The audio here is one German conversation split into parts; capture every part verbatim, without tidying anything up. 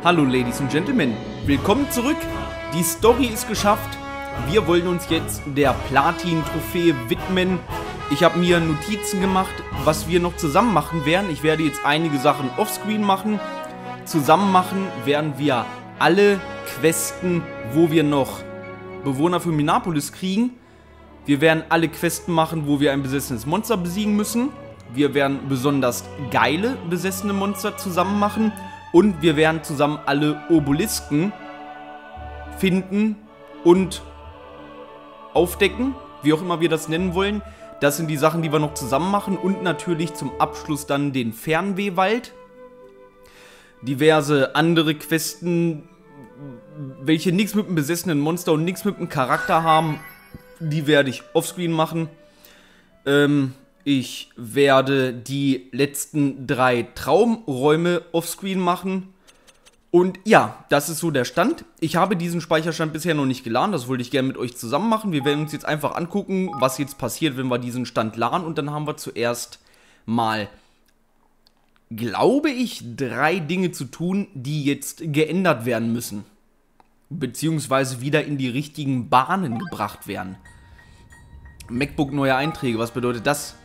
Hallo Ladies und Gentlemen, willkommen zurück. Die Story ist geschafft. Wir wollen uns jetzt der Platin-Trophäe widmen. Ich habe mir Notizen gemacht, was wir noch zusammen machen werden. Ich werde jetzt einige Sachen offscreen machen. Zusammen machen werden wir alle Questen, wo wir noch Bewohner für Minapolis kriegen. Wir werden alle Questen machen, wo wir ein besessenes Monster besiegen müssen. Wir werden besonders geile besessene Monster zusammen machen. Und wir werden zusammen alle Obelisken finden und aufdecken, wie auch immer wir das nennen wollen. Das sind die Sachen, die wir noch zusammen machen. Und natürlich zum Abschluss dann den Fernwehwald. Diverse andere Questen, welche nichts mit einem besessenen Monster und nichts mit einem Charakter haben, die werde ich offscreen machen. Ähm... Ich werde die letzten drei Traumräume offscreen machen. Und ja, das ist so der Stand. Ich habe diesen Speicherstand bisher noch nicht geladen. Das wollte ich gerne mit euch zusammen machen. Wir werden uns jetzt einfach angucken, was jetzt passiert, wenn wir diesen Stand laden. Und dann haben wir zuerst mal, glaube ich, drei Dinge zu tun, die jetzt geändert werden müssen. Beziehungsweise wieder in die richtigen Bahnen gebracht werden. MacBook neue Einträge, was bedeutet das?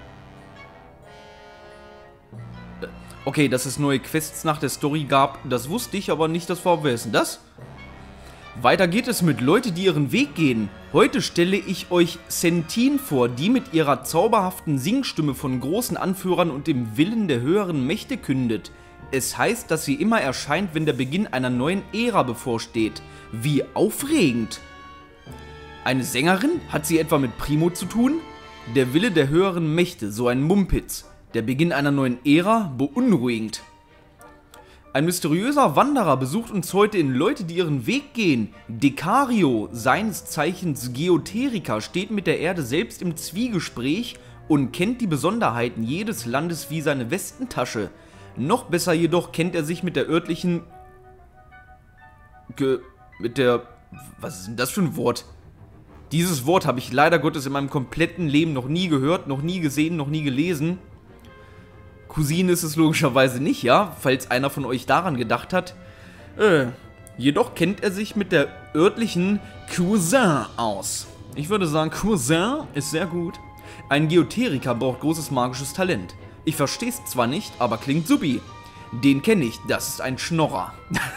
Okay, dass es neue Quests nach der Story gab, das wusste ich, aber nicht das war. Wer ist denn das? Weiter geht es mit Leute, die ihren Weg gehen. Heute stelle ich euch Centine vor, die mit ihrer zauberhaften Singstimme von großen Anführern und dem Willen der höheren Mächte kündet. Es heißt, dass sie immer erscheint, wenn der Beginn einer neuen Ära bevorsteht. Wie aufregend! Eine Sängerin? Hat sie etwa mit Primo zu tun? Der Wille der höheren Mächte, so ein Mumpitz. Der Beginn einer neuen Ära? Beunruhigend. Ein mysteriöser Wanderer besucht uns heute in Leute, die ihren Weg gehen. Decario, seines Zeichens Geoteriker, steht mit der Erde selbst im Zwiegespräch und kennt die Besonderheiten jedes Landes wie seine Westentasche. Noch besser jedoch kennt er sich mit der örtlichen... Ge... mit der... Was ist denn das für ein Wort? Dieses Wort habe ich leider Gottes in meinem kompletten Leben noch nie gehört, noch nie gesehen, noch nie gelesen. Cousine ist es logischerweise nicht, ja, falls einer von euch daran gedacht hat. Äh, jedoch kennt er sich mit der örtlichen Cousin aus. Ich würde sagen, Cousin ist sehr gut. Ein Geoteriker braucht großes magisches Talent. Ich verstehe es zwar nicht, aber klingt supi. Den kenne ich, das ist ein Schnorrer.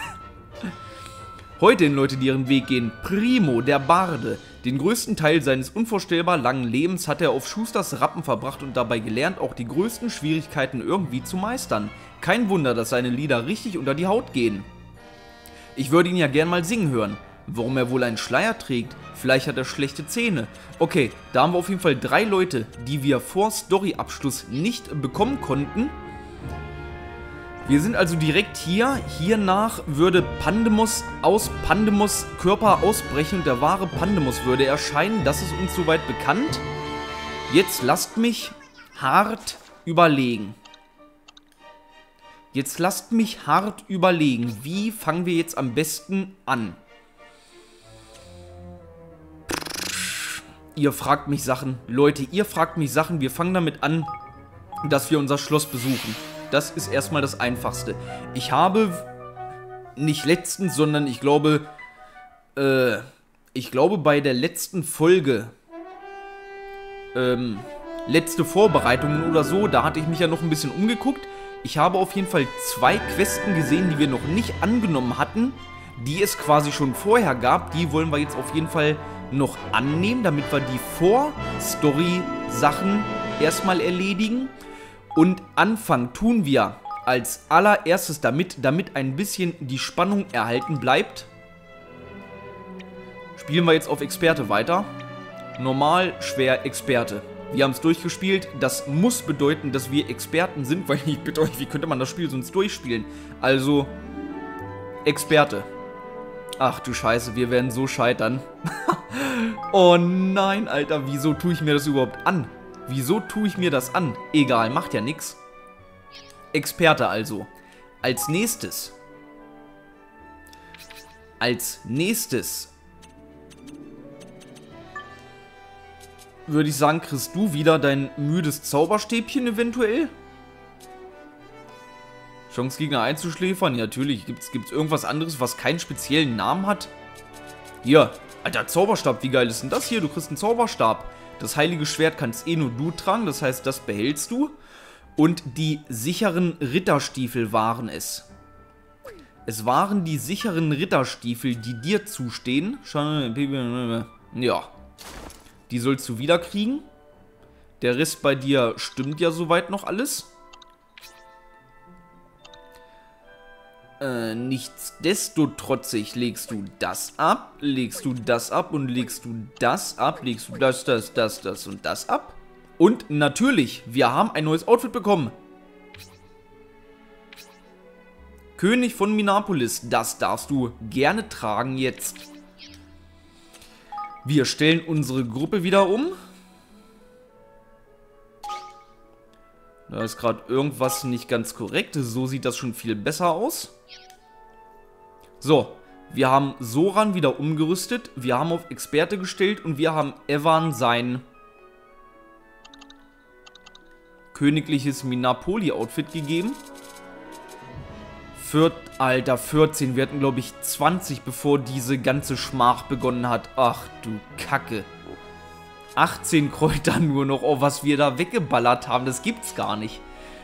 Heute in Leute, die ihren Weg gehen, Primo, der Barde. Den größten Teil seines unvorstellbar langen Lebens hat er auf Schusters Rappen verbracht und dabei gelernt, auch die größten Schwierigkeiten irgendwie zu meistern. Kein Wunder, dass seine Lieder richtig unter die Haut gehen. Ich würde ihn ja gern mal singen hören. Warum er wohl einen Schleier trägt? Vielleicht hat er schlechte Zähne. Okay, da haben wir auf jeden Fall drei Leute, die wir vor Storyabschluss nicht bekommen konnten. Wir sind also direkt hier. Hiernach würde Pandemos aus Pandemos Körper ausbrechen und der wahre Pandemos würde erscheinen. Das ist uns soweit bekannt. Jetzt lasst mich hart überlegen. Jetzt lasst mich hart überlegen. Wie fangen wir jetzt am besten an? Ihr fragt mich Sachen. Leute, ihr fragt mich Sachen. Wir fangen damit an, dass wir unser Schloss besuchen. Das ist erstmal das Einfachste. Ich habe nicht letztens, sondern ich glaube, äh, ich glaube bei der letzten Folge, ähm, letzte Vorbereitungen oder so, da hatte ich mich ja noch ein bisschen umgeguckt. Ich habe auf jeden Fall zwei Questen gesehen, die wir noch nicht angenommen hatten, die es quasi schon vorher gab. Die wollen wir jetzt auf jeden Fall noch annehmen, damit wir die Vor-Story-Sachen erstmal erledigen. Und anfangen tun wir als allererstes damit, damit ein bisschen die Spannung erhalten bleibt. Spielen wir jetzt auf Experte weiter. Normal, schwer, Experte. Wir haben es durchgespielt. Das muss bedeuten, dass wir Experten sind, weil ich bitte euch, wie könnte man das Spiel sonst durchspielen? Also, Experte. Ach du Scheiße, wir werden so scheitern. Oh nein, Alter, wieso tue ich mir das überhaupt an? Wieso tue ich mir das an? Egal, macht ja nix. Experte also. Als nächstes. Als nächstes. Würde ich sagen, kriegst du wieder dein müdes Zauberstäbchen eventuell? Chance, Gegner einzuschläfern? Ja, natürlich. Gibt's, gibt's irgendwas anderes, was keinen speziellen Namen hat? Hier. Alter, Zauberstab. Wie geil ist denn das hier? Du kriegst einen Zauberstab. Das heilige Schwert kannst eh nur du tragen. Das heißt, das behältst du. Und die sicheren Ritterstiefel waren es. Es waren die sicheren Ritterstiefel, die dir zustehen. Ja. Die sollst du wieder kriegen. Der Rest bei dir stimmt ja soweit noch alles. Äh, nichtsdestotrotzig legst du das ab, legst du das ab und legst du das ab, legst du das, das, das, das und das ab. Und natürlich, wir haben ein neues Outfit bekommen. König von Minapolis, das darfst du gerne tragen jetzt. Wir stellen unsere Gruppe wieder um. Da ist gerade irgendwas nicht ganz korrekt. So sieht das schon viel besser aus. So, wir haben Soran wieder umgerüstet. Wir haben auf Experte gestellt und wir haben Evan sein königliches Minapoli-Outfit gegeben. Viert, Alter, vierzehn. Wir hatten, glaube ich, zwanzig, bevor diese ganze Schmach begonnen hat. Ach, du Kacke. achtzehn Kräuter nur noch. Oh, was wir da weggeballert haben, das gibt's gar nicht.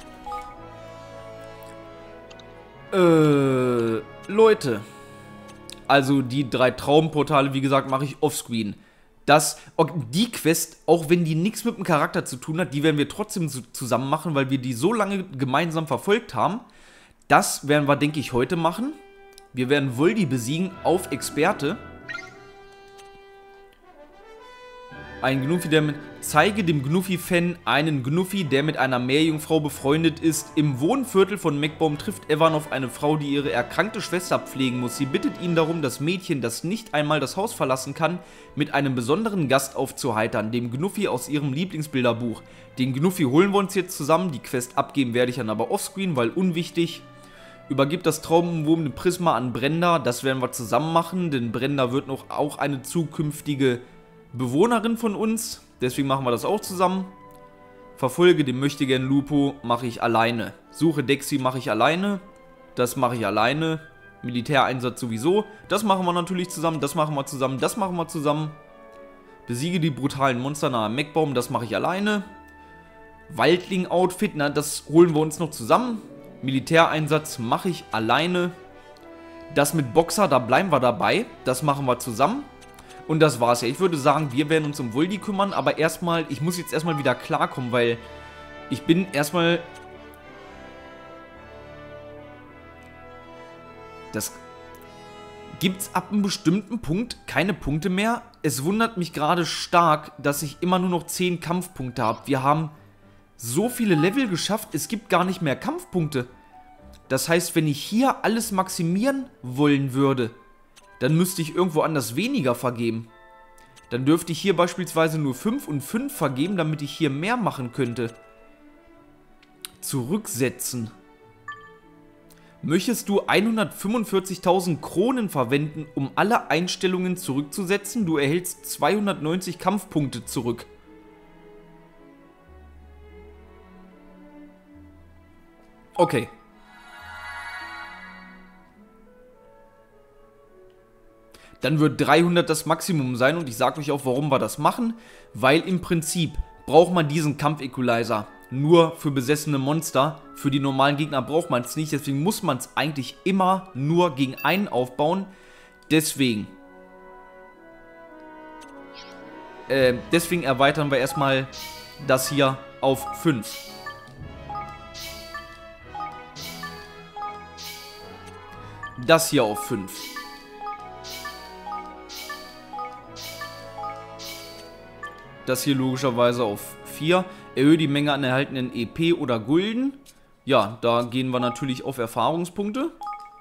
Äh, Leute. Also die drei Traumportale, wie gesagt, mache ich offscreen. Das, die Quest, auch wenn die nichts mit dem Charakter zu tun hat, die werden wir trotzdem zusammen machen, weil wir die so lange gemeinsam verfolgt haben. Das werden wir, denke ich, heute machen. Wir werden Voldy besiegen auf Experte. Ein Gnuffi, der mit... Zeige dem Gnuffi-Fan einen Gnuffi, der mit einer Meerjungfrau befreundet ist. Im Wohnviertel von Meckbaum trifft Evan auf eine Frau, die ihre erkrankte Schwester pflegen muss. Sie bittet ihn darum, das Mädchen, das nicht einmal das Haus verlassen kann, mit einem besonderen Gast aufzuheitern, dem Gnuffi aus ihrem Lieblingsbilderbuch. Den Gnuffi holen wir uns jetzt zusammen. Die Quest abgeben werde ich dann aber offscreen, weil unwichtig. Übergibt das traumumwobene Prisma an Brenda. Das werden wir zusammen machen, denn Brenda wird noch auch eine zukünftige Bewohnerin von uns, deswegen machen wir das auch zusammen. Verfolge den Möchtegern Lupo, mache ich alleine. Suche Dexy mache ich alleine. Das mache ich alleine. Militäreinsatz sowieso. Das machen wir natürlich zusammen, das machen wir zusammen, das machen wir zusammen. Besiege die brutalen Monster nahe Meckbaum, das mache ich alleine. Waldling-Outfit, na, das holen wir uns noch zusammen. Militäreinsatz mache ich alleine. Das mit Boxer, da bleiben wir dabei. Das machen wir zusammen. Und das war's ja. Ich würde sagen, wir werden uns um Voldy kümmern, aber erstmal, ich muss jetzt erstmal wieder klarkommen, weil ich bin erstmal... Das gibt's ab einem bestimmten Punkt keine Punkte mehr. Es wundert mich gerade stark, dass ich immer nur noch zehn Kampfpunkte habe. Wir haben so viele Level geschafft, es gibt gar nicht mehr Kampfpunkte. Das heißt, wenn ich hier alles maximieren wollen würde, dann müsste ich irgendwo anders weniger vergeben. Dann dürfte ich hier beispielsweise nur fünf und fünf vergeben, damit ich hier mehr machen könnte. Zurücksetzen. Möchtest du hundertfünfundvierzigtausend Kronen verwenden, um alle Einstellungen zurückzusetzen? Du erhältst zweihundertneunzig Kampfpunkte zurück. Okay. Dann wird dreihundert das Maximum sein und ich sage euch auch, warum wir das machen. Weil im Prinzip braucht man diesen Kampf-Equalizer nur für besessene Monster. Für die normalen Gegner braucht man es nicht, deswegen muss man es eigentlich immer nur gegen einen aufbauen. Deswegen. Äh, deswegen erweitern wir erstmal das hier auf fünf. Das hier auf fünf. Das hier logischerweise auf vier. Erhöhe die Menge an erhaltenen E P oder Gulden. Ja, da gehen wir natürlich auf Erfahrungspunkte.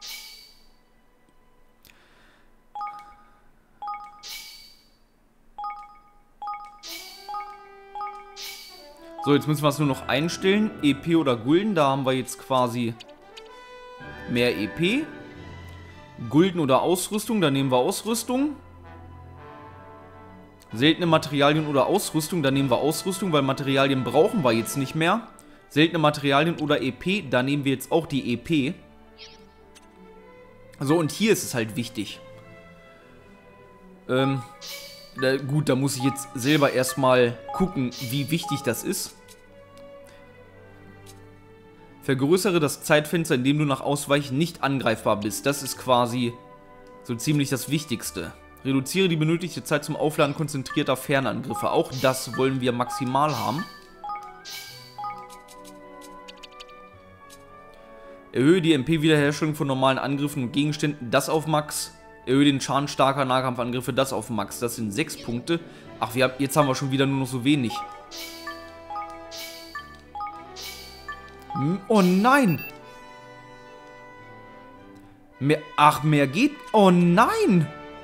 So, jetzt müssen wir es nur noch einstellen. E P oder Gulden, da haben wir jetzt quasi mehr E P. Gulden oder Ausrüstung, da nehmen wir Ausrüstung. Seltene Materialien oder Ausrüstung, da nehmen wir Ausrüstung, weil Materialien brauchen wir jetzt nicht mehr. Seltene Materialien oder E P. Da nehmen wir jetzt auch die E P. So, und hier ist es halt wichtig. Ähm, da, gut, da muss ich jetzt selber erstmal gucken, wie wichtig das ist. Vergrößere das Zeitfenster, in dem du nach Ausweichen nicht angreifbar bist. Das ist quasi so ziemlich das Wichtigste. Reduziere die benötigte Zeit zum Aufladen konzentrierter Fernangriffe. Auch das wollen wir maximal haben. Erhöhe die M P-Wiederherstellung von normalen Angriffen und Gegenständen, das auf Max. Erhöhe den Schaden starker Nahkampfangriffe, das auf Max. Das sind sechs Punkte. Ach, wir haben, jetzt haben wir schon wieder nur noch so wenig. Oh nein! Mehr, ach, mehr geht... Oh nein!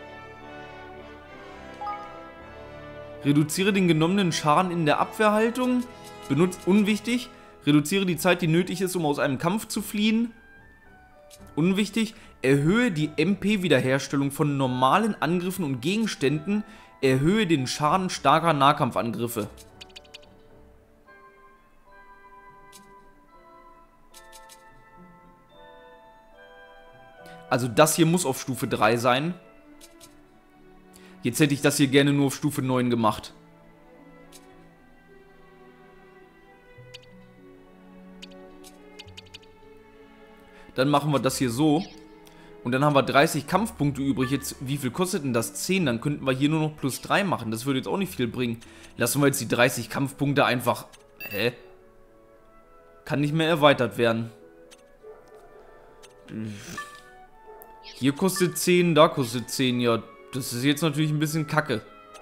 Reduziere den genommenen Schaden in der Abwehrhaltung. Benutzt unwichtig. Reduziere die Zeit, die nötig ist, um aus einem Kampf zu fliehen. Unwichtig. Erhöhe die M P-Wiederherstellung von normalen Angriffen und Gegenständen. Erhöhe den Schaden starker Nahkampfangriffe. Also das hier muss auf Stufe drei sein. Jetzt hätte ich das hier gerne nur auf Stufe neun gemacht. Dann machen wir das hier so. Und dann haben wir dreißig Kampfpunkte übrig. Jetzt, wie viel kostet denn das? zehn. Dann könnten wir hier nur noch plus drei machen. Das würde jetzt auch nicht viel bringen. Lassen wir jetzt die dreißig Kampfpunkte einfach... Hä? Kann nicht mehr erweitert werden. Hier kostet zehn, da kostet zehn. Ja, das ist jetzt natürlich ein bisschen kacke.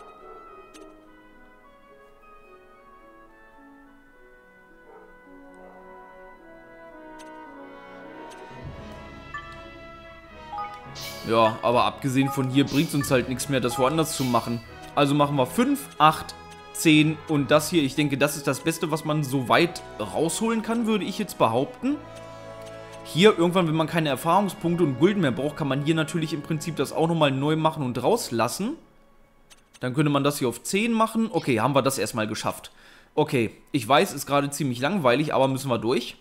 Ja, aber abgesehen von hier bringt es uns halt nichts mehr, das woanders zu machen. Also machen wir fünf, acht, zehn und das hier. Ich denke, das ist das Beste, was man so weit rausholen kann, würde ich jetzt behaupten. Hier irgendwann, wenn man keine Erfahrungspunkte und Gulden mehr braucht, kann man hier natürlich im Prinzip das auch nochmal neu machen und rauslassen. Dann könnte man das hier auf zehn machen. Okay, haben wir das erstmal geschafft. Okay, ich weiß, ist gerade ziemlich langweilig, aber müssen wir durch.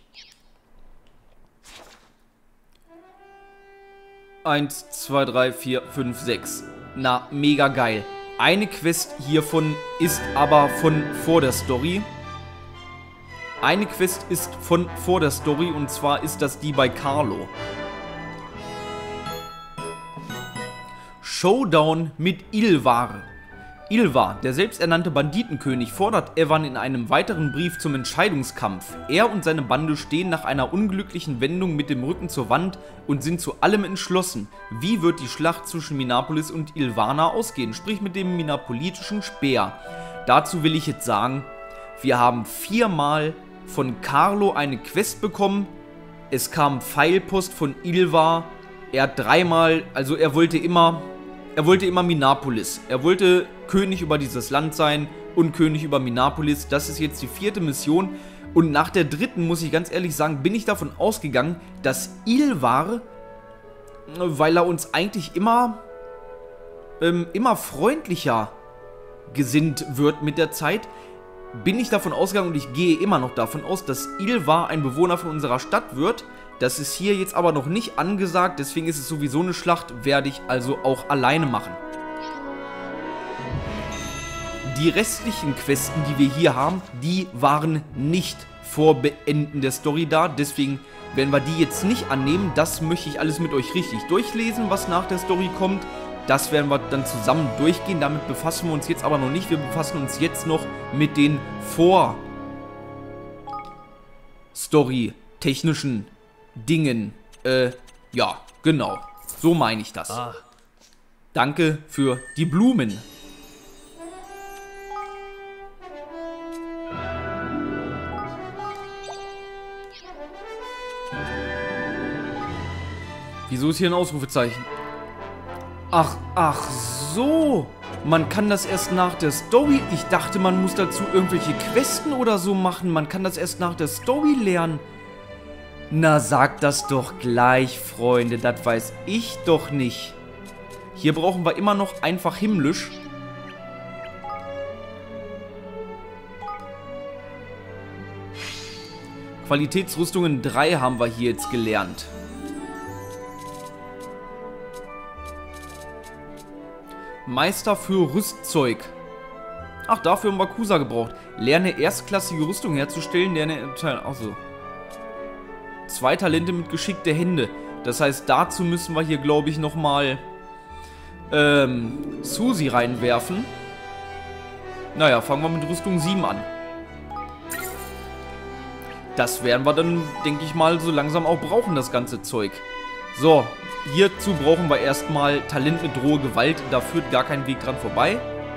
eins, zwei, drei, vier, fünf, sechs. Na, mega geil. Eine Quest hiervon ist aber von vor der Story. Eine Quest ist von vor der Story und zwar ist das die bei Carlo. Showdown mit Ilvar. Ilvar, der selbsternannte Banditenkönig, fordert Evan in einem weiteren Brief zum Entscheidungskampf. Er und seine Bande stehen nach einer unglücklichen Wendung mit dem Rücken zur Wand und sind zu allem entschlossen. Wie wird die Schlacht zwischen Minapolis und Ilvana ausgehen? Sprich mit dem minapolitischen Speer. Dazu will ich jetzt sagen, wir haben viermal von Carlo eine Quest bekommen. Es kam Pfeilpost von Ilvar. Er hat dreimal, also er wollte immer... Er wollte immer Minapolis. Er wollte König über dieses Land sein und König über Minapolis. Das ist jetzt die vierte Mission. Und nach der dritten, muss ich ganz ehrlich sagen, bin ich davon ausgegangen, dass Ilvar, weil er uns eigentlich immer, ähm, immer freundlicher gesinnt wird mit der Zeit, bin ich davon ausgegangen und ich gehe immer noch davon aus, dass Ilvar ein Bewohner von unserer Stadt wird. Das ist hier jetzt aber noch nicht angesagt, deswegen ist es sowieso eine Schlacht, werde ich also auch alleine machen. Die restlichen Questen, die wir hier haben, die waren nicht vor Beenden der Story da, deswegen werden wir die jetzt nicht annehmen. Das möchte ich alles mit euch richtig durchlesen, was nach der Story kommt. Das werden wir dann zusammen durchgehen, damit befassen wir uns jetzt aber noch nicht. Wir befassen uns jetzt noch mit den Vor-Story-technischen Dingen. Äh, ja, genau. So meine ich das. Ah. Danke für die Blumen. Wieso ist hier ein Ausrufezeichen? Ach, ach so. Man kann das erst nach der Story... Ich dachte, man muss dazu irgendwelche Questen oder so machen. Man kann das erst nach der Story lernen. Na, sagt das doch gleich, Freunde. Das weiß ich doch nicht. Hier brauchen wir immer noch einfach himmlisch. Qualitätsrüstungen drei haben wir hier jetzt gelernt. Meister für Rüstzeug. Ach, dafür haben wir Kusa gebraucht. Lerne erstklassige Rüstung herzustellen. Lerne... Achso. Zwei Talente mit geschickte Hände. Das heißt, dazu müssen wir hier, glaube ich, nochmal ähm, Susi reinwerfen. Naja, fangen wir mit Rüstung sieben an. Das werden wir dann, denke ich mal, so langsam auch brauchen, das ganze Zeug. So, hierzu brauchen wir erstmal Talent mit rohe Gewalt. Da führt gar kein Weg dran vorbei.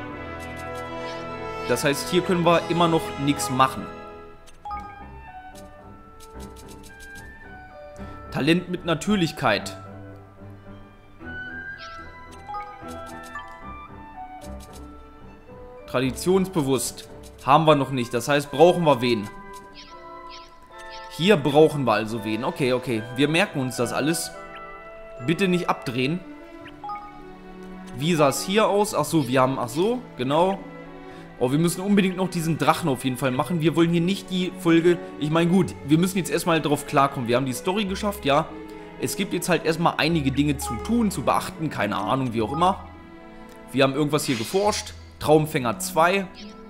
Das heißt, hier können wir immer noch nichts machen. Talent mit Natürlichkeit. Traditionsbewusst. Haben wir noch nicht. Das heißt, brauchen wir wen? Hier brauchen wir also wen. Okay, okay. Wir merken uns das alles. Bitte nicht abdrehen. Wie sah es hier aus? Ach so, wir haben... Ach so, genau. Oh, wir müssen unbedingt noch diesen Drachen auf jeden Fall machen. Wir wollen hier nicht die Folge... Ich meine, gut, wir müssen jetzt erstmal drauf klarkommen. Wir haben die Story geschafft, ja. Es gibt jetzt halt erstmal einige Dinge zu tun, zu beachten. Keine Ahnung, wie auch immer. Wir haben irgendwas hier geforscht. Traumfänger zwei.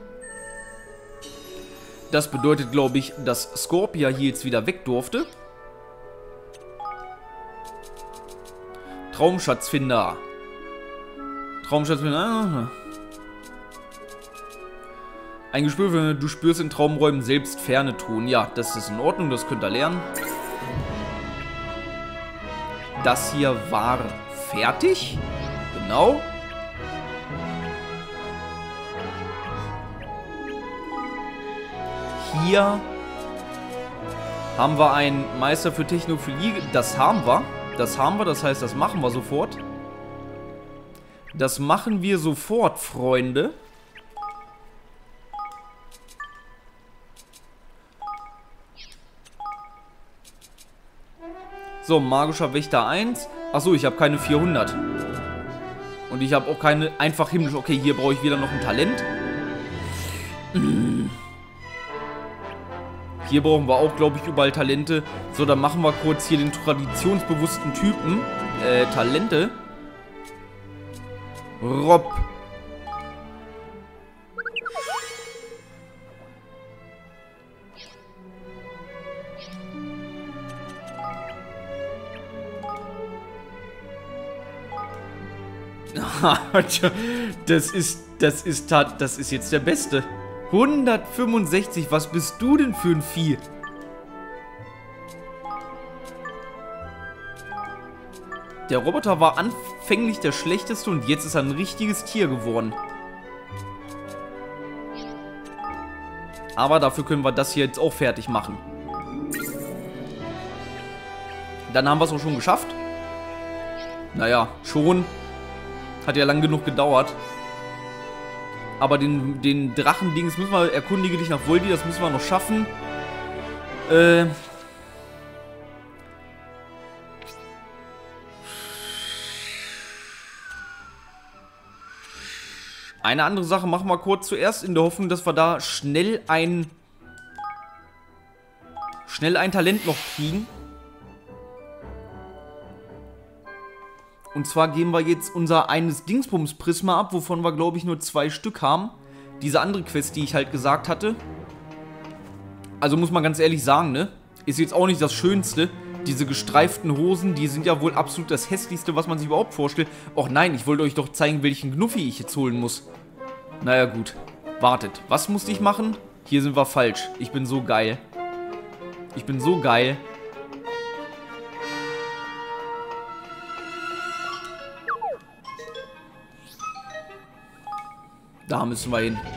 Das bedeutet, glaube ich, dass Scorpia hier jetzt wieder weg durfte. Traumschatzfinder. Traumschatzfinder. Ein Gespür für, du spürst in Traumräumen selbst Ferne tun. Ja, das ist in Ordnung, das könnt ihr lernen. Das hier war fertig. Genau. Hier haben wir einen Meister für Technophilie. Das haben wir. Das haben wir, das heißt, das machen wir sofort. Das machen wir sofort, Freunde. So, magischer Wächter eins. Achso, ich habe keine vierhundert. Und ich habe auch keine einfach himmlische... Okay, hier brauche ich wieder noch ein Talent. Hier brauchen wir auch, glaube ich, überall Talente. So, dann machen wir kurz hier den traditionsbewussten Typen. Äh, Talente. Rob. Das ist, das ist, das ist jetzt der Beste. hundertfünfundsechzig, was bist du denn für ein Vieh? Der Roboter war anfänglich der schlechteste und jetzt ist er ein richtiges Tier geworden. Aber dafür können wir das hier jetzt auch fertig machen. Dann haben wir es auch schon geschafft. Naja, schon. Hat ja lang genug gedauert. Aber den, den Drachendings müssen wir, erkundige dich nach Voldy, das müssen wir noch schaffen. Äh... Eine andere Sache machen wir kurz zuerst, in der Hoffnung, dass wir da schnell ein... Schnell ein Talent noch kriegen. Und zwar geben wir jetzt unser eines Dingsbums-Prisma ab, wovon wir, glaube ich, nur zwei Stück haben. Diese andere Quest, die ich halt gesagt hatte. Also muss man ganz ehrlich sagen, ne? Ist jetzt auch nicht das Schönste. Diese gestreiften Hosen, die sind ja wohl absolut das Hässlichste, was man sich überhaupt vorstellt. Och nein, ich wollte euch doch zeigen, welchen Gnuffi ich jetzt holen muss. Naja, gut. Wartet, was musste ich machen? Hier sind wir falsch. Ich bin so geil. Ich bin so geil. Da müssen wir hin.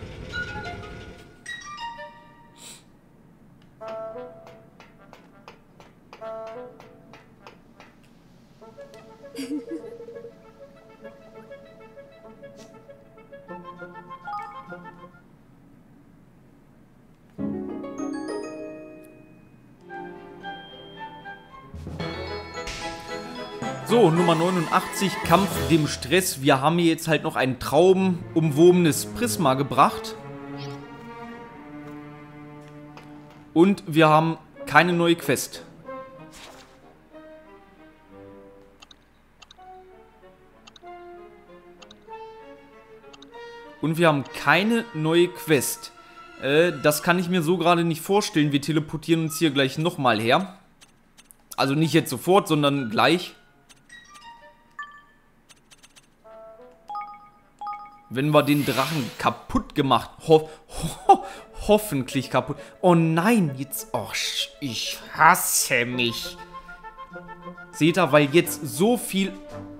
So, Nummer neunundachtzig, Kampf dem Stress. Wir haben hier jetzt halt noch ein traumumwobenes Prisma gebracht. Und wir haben keine neue Quest. Und wir haben keine neue Quest. Äh, das kann ich mir so gerade nicht vorstellen. Wir teleportieren uns hier gleich nochmal her. Also nicht jetzt sofort, sondern gleich. Wenn wir den Drachen kaputt gemacht, ho ho hoffentlich kaputt. Oh nein, jetzt, oh, ich hasse mich. Seht ihr, weil jetzt so viel...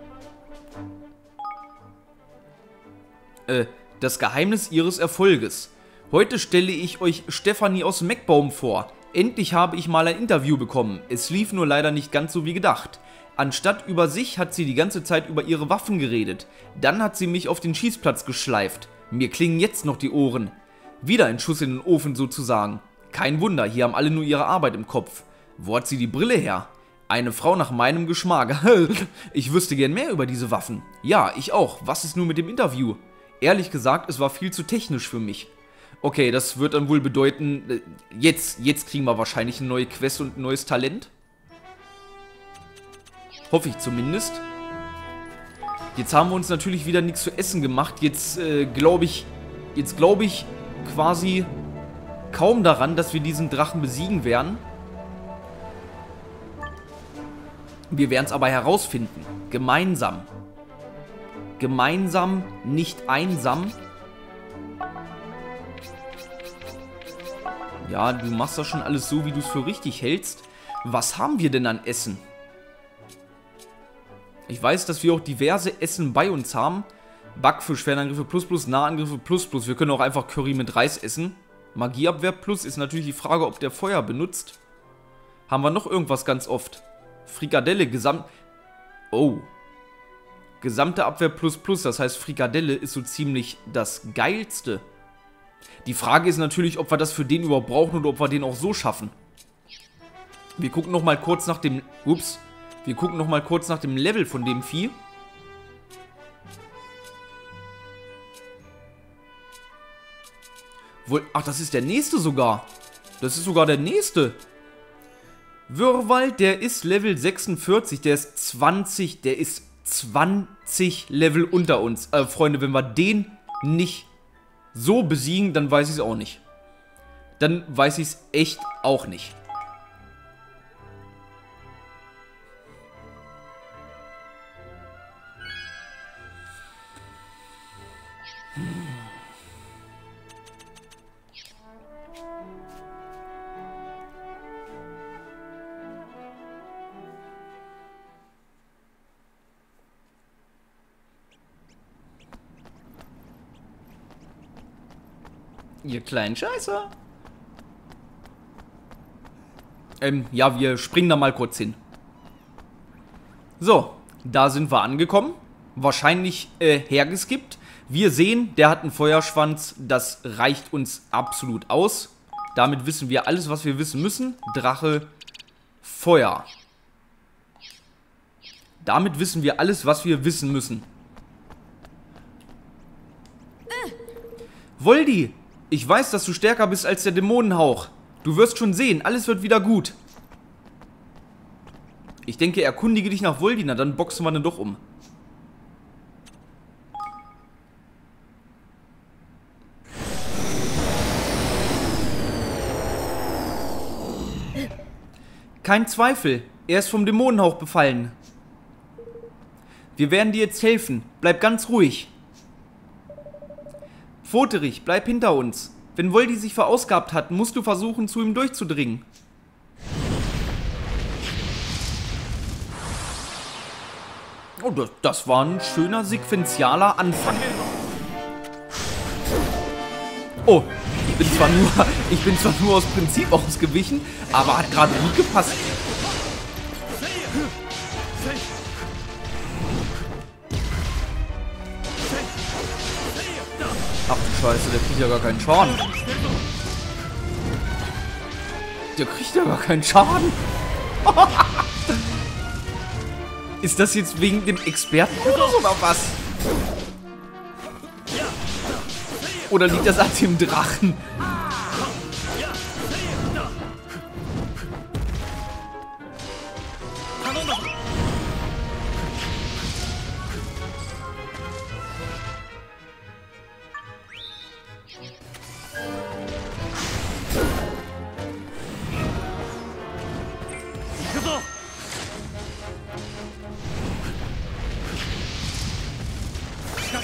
Äh, das Geheimnis ihres Erfolges. Heute stelle ich euch Stefanie aus Meckbaum vor. Endlich habe ich mal ein Interview bekommen. Es lief nur leider nicht ganz so wie gedacht. Anstatt über sich hat sie die ganze Zeit über ihre Waffen geredet. Dann hat sie mich auf den Schießplatz geschleift. Mir klingen jetzt noch die Ohren. Wieder ein Schuss in den Ofen sozusagen. Kein Wunder, hier haben alle nur ihre Arbeit im Kopf. Wo hat sie die Brille her? Eine Frau nach meinem Geschmack. Ich wüsste gern mehr über diese Waffen. Ja, ich auch. Was ist nun mit dem Interview? Ehrlich gesagt, es war viel zu technisch für mich. Okay, das wird dann wohl bedeuten, jetzt, jetzt kriegen wir wahrscheinlich eine neue Quest und ein neues Talent. Hoffe ich zumindest. Jetzt haben wir uns natürlich wieder nichts zu essen gemacht. Jetzt äh, glaube ich, jetzt glaube ich quasi kaum daran, dass wir diesen Drachen besiegen werden. Wir werden es aber herausfinden. Gemeinsam. Gemeinsam, nicht einsam. Ja, du machst das schon alles so, wie du es für richtig hältst. Was haben wir denn an Essen? Ich weiß, dass wir auch diverse Essen bei uns haben. Backfisch, Fernangriffe plus plus, Nahangriffe plus plus. Wir können auch einfach Curry mit Reis essen. Magieabwehr plus ist natürlich die Frage, ob der Feuer benutzt. Haben wir noch irgendwas ganz oft? Frikadelle, Gesamt... Oh. Gesamte Abwehr plus plus, das heißt Frikadelle ist so ziemlich das Geilste. Die Frage ist natürlich, ob wir das für den überhaupt brauchen oder ob wir den auch so schaffen. Wir gucken noch mal kurz nach dem... Ups. Wir gucken noch mal kurz nach dem Level von dem Vieh. Wohl, ach, das ist der nächste sogar. Das ist sogar der nächste. Würwald, der ist Level sechsundvierzig. Der ist zwanzig. Der ist zwanzig Level unter uns. Äh, Freunde, wenn wir den nicht so besiegen, dann weiß ich es auch nicht. Dann weiß ich es echt auch nicht. Ihr kleinen Scheißer. Ähm, ja, wir springen da mal kurz hin. So, da sind wir angekommen. Wahrscheinlich äh, hergeskippt. Wir sehen, der hat einen Feuerschwanz. Das reicht uns absolut aus. Damit wissen wir alles, was wir wissen müssen. Drache, Feuer. Damit wissen wir alles, was wir wissen müssen. Voldi, ich weiß, dass du stärker bist als der Dämonenhauch. Du wirst schon sehen, alles wird wieder gut. Ich denke, erkundige dich nach Voldi, na dann boxen wir den doch um. Kein Zweifel, er ist vom Dämonenhauch befallen. Wir werden dir jetzt helfen, bleib ganz ruhig. Pfoterich, bleib hinter uns. Wenn Voldi sich verausgabt hat, musst du versuchen, zu ihm durchzudringen. Oh, das, das war ein schöner sequenzialer Anfang. Oh, ich bin zwar nur, ich bin zwar nur aus Prinzip ausgewichen, aber hat gerade gut gepasst. Ach du Scheiße, der kriegt ja gar keinen Schaden. Der kriegt ja gar keinen Schaden. Ist das jetzt wegen dem Expertenmodus oder was? Oder liegt das an dem Drachen?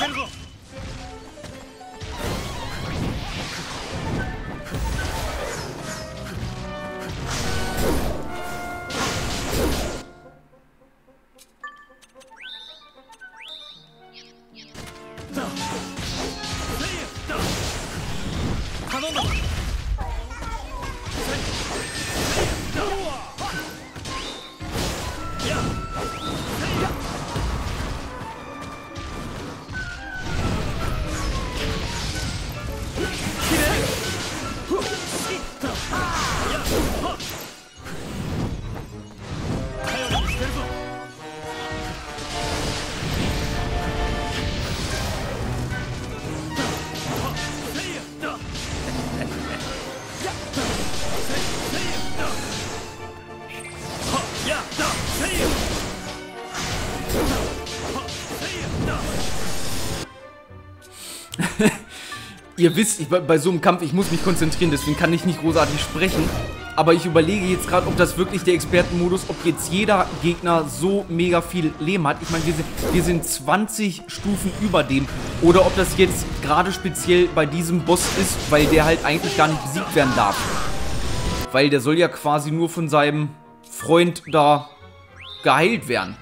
Ihr wisst, ich, bei so einem Kampf, ich muss mich konzentrieren, deswegen kann ich nicht großartig sprechen. Aber ich überlege jetzt gerade, ob das wirklich der Expertenmodus, ob jetzt jeder Gegner so mega viel Leben hat. Ich meine, wir sind, wir sind zwanzig Stufen über dem. Oder ob das jetzt gerade speziell bei diesem Boss ist, weil der halt eigentlich gar nicht besiegt werden darf. Weil der soll ja quasi nur von seinem Freund da geheilt werden.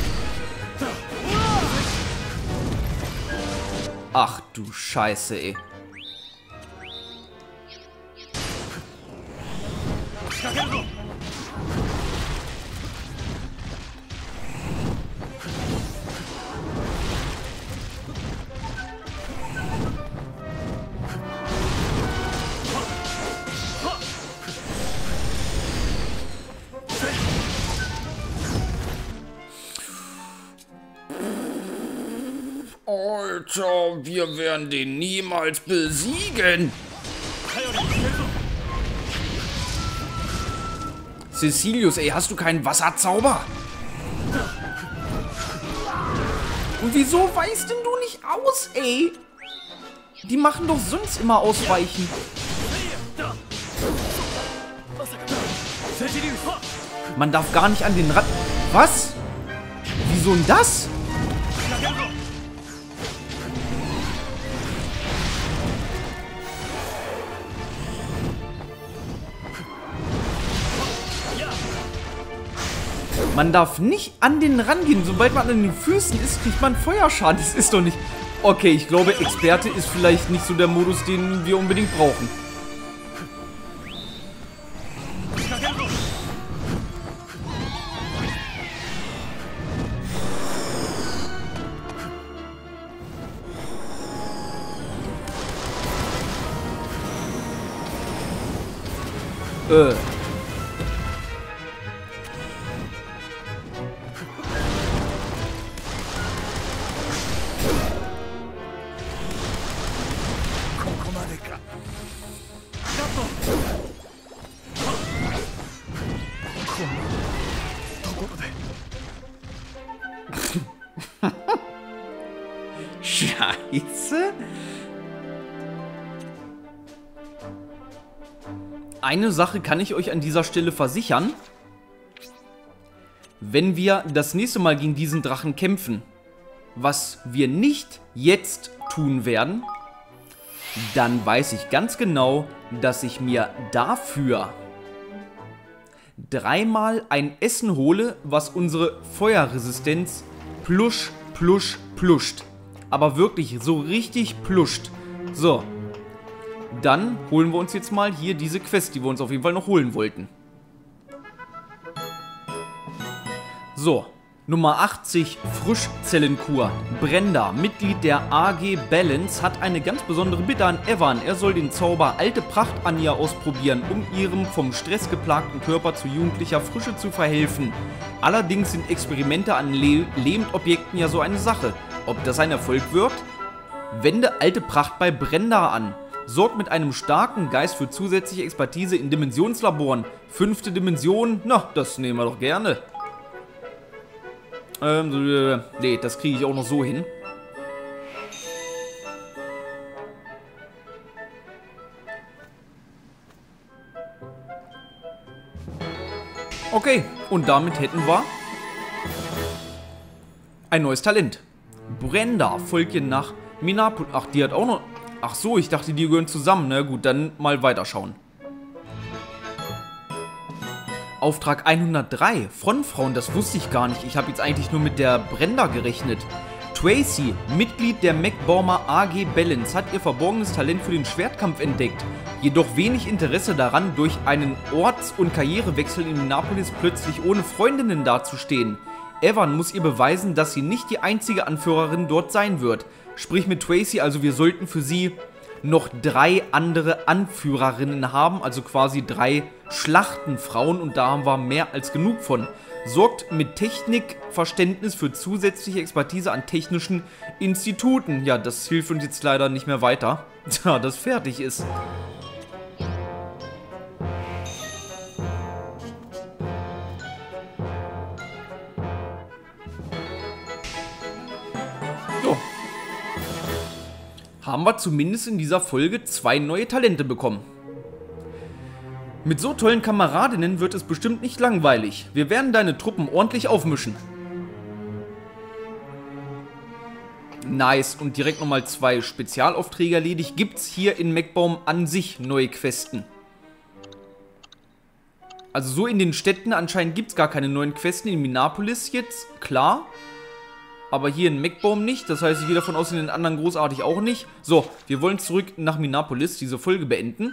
Ach du Scheiße, ey. Alter, wir werden den niemals besiegen. Cecilius, ey, hast du keinen Wasserzauber? Und wieso weißt denn du nicht aus, ey? Die machen doch sonst immer Ausweichen. Man darf gar nicht an den Rand... Was? Wieso denn das? Man darf nicht an den rangehen. Sobald man an den Füßen ist, kriegt man Feuerschaden. Das ist doch nicht... Okay, ich glaube, Experte ist vielleicht nicht so der Modus, den wir unbedingt brauchen. Äh... Scheiße. Eine Sache kann ich euch an dieser Stelle versichern. Wenn wir das nächste Mal gegen diesen Drachen kämpfen, was wir nicht jetzt tun werden, dann weiß ich ganz genau, dass ich mir dafür dreimal ein Essen hole, was unsere Feuerresistenz plusch, plusch, pluscht. Aber wirklich so richtig pluscht. So. Dann holen wir uns jetzt mal hier diese Quest, die wir uns auf jeden Fall noch holen wollten. So. Nummer achtzig, Frischzellenkur. Brenda, Mitglied der A G Balance, hat eine ganz besondere Bitte an Evan. Er soll den Zauber Alte Pracht an ihr ausprobieren, um ihrem vom Stress geplagten Körper zu jugendlicher Frische zu verhelfen. Allerdings sind Experimente an Le Lebendobjekten ja so eine Sache. Ob das ein Erfolg wirkt? Wende Alte Pracht bei Brenda an. Sorgt mit einem starken Geist für zusätzliche Expertise in Dimensionslaboren. Fünfte Dimension, na, das nehmen wir doch gerne. Ähm, äh, nee, das kriege ich auch noch so hin. Okay, und damit hätten wir ein neues Talent. Brenda folgt ihr nach Minapolis. Ach, die hat auch noch... Ach so, ich dachte, die gehören zusammen. Na gut, dann mal weiterschauen. Auftrag hundertdrei. Frontfrauen, das wusste ich gar nicht. Ich habe jetzt eigentlich nur mit der Brenda gerechnet. Tracy, Mitglied der MacBormer A G Balance, hat ihr verborgenes Talent für den Schwertkampf entdeckt. Jedoch wenig Interesse daran, durch einen Orts- und Karrierewechsel in Minapolis plötzlich ohne Freundinnen dazustehen. Evan muss ihr beweisen, dass sie nicht die einzige Anführerin dort sein wird. Sprich mit Tracy, also wir sollten für sie noch drei andere Anführerinnen haben, also quasi drei Schlachtenfrauen, und da haben wir mehr als genug von. Sorgt mit Technikverständnis für zusätzliche Expertise an technischen Instituten. Ja, das hilft uns jetzt leider nicht mehr weiter, da das fertig ist. So. Haben wir zumindest in dieser Folge zwei neue Talente bekommen. Mit so tollen Kameradinnen wird es bestimmt nicht langweilig. Wir werden deine Truppen ordentlich aufmischen. Nice. Und direkt nochmal zwei Spezialaufträge erledigt. Gibt es hier in MacBorm an sich neue Questen? Also so in den Städten anscheinend gibt es gar keine neuen Questen. In Minapolis jetzt, klar. Aber hier in MacBorm nicht. Das heißt, ich gehe davon aus, in den anderen großartig auch nicht. So, wir wollen zurück nach Minapolis, diese Folge beenden.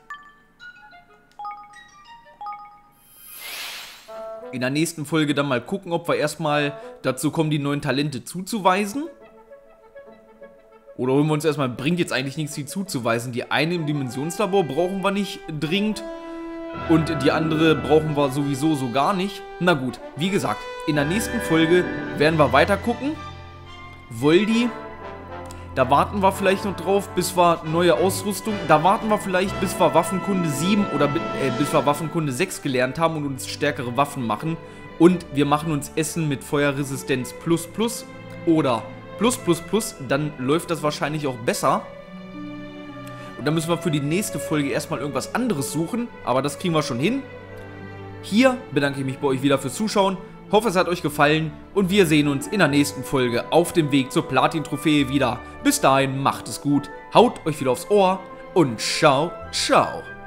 In der nächsten Folge dann mal gucken, ob wir erstmal dazu kommen, die neuen Talente zuzuweisen. Oder holen wir uns erstmal, bringt jetzt eigentlich nichts, die zuzuweisen. Die eine im Dimensionslabor brauchen wir nicht dringend. Und die andere brauchen wir sowieso so gar nicht. Na gut, wie gesagt, in der nächsten Folge werden wir weiter gucken. Voldy, da warten wir vielleicht noch drauf, bis wir neue Ausrüstung, da warten wir vielleicht, bis wir Waffenkunde sieben oder äh, bis wir Waffenkunde sechs gelernt haben und uns stärkere Waffen machen. Und wir machen uns Essen mit Feuerresistenz plus plus oder plus plus plus, dann läuft das wahrscheinlich auch besser. Und dann müssen wir für die nächste Folge erstmal irgendwas anderes suchen, aber das kriegen wir schon hin. Hier bedanke ich mich bei euch wieder fürs Zuschauen. Hoffe, es hat euch gefallen und wir sehen uns in der nächsten Folge auf dem Weg zur Platin-Trophäe wieder. Bis dahin, macht es gut, haut euch wieder aufs Ohr und ciao, ciao.